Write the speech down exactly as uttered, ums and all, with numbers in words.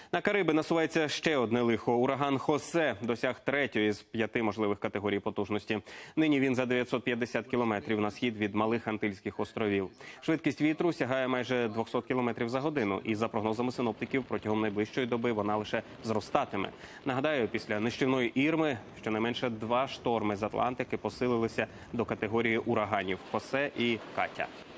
На Кариби насувається ще одне лихо. Ураган Хосе досяг третьої з п'яти можливих категорій потужності. Нині він за дев'ятсот п'ятдесят кілометрів на схід від Малих Антильських островів. Швидкість вітру сягає майже двохсот кілометрів за годину. І за прогнозами синоптиків, протягом найближчої доби вона лише зростатиме. Нагадаю, після нищівної Ірми щонайменше два шторми з Атлантики посилилися до категорії ураганів – Хосе і Катя.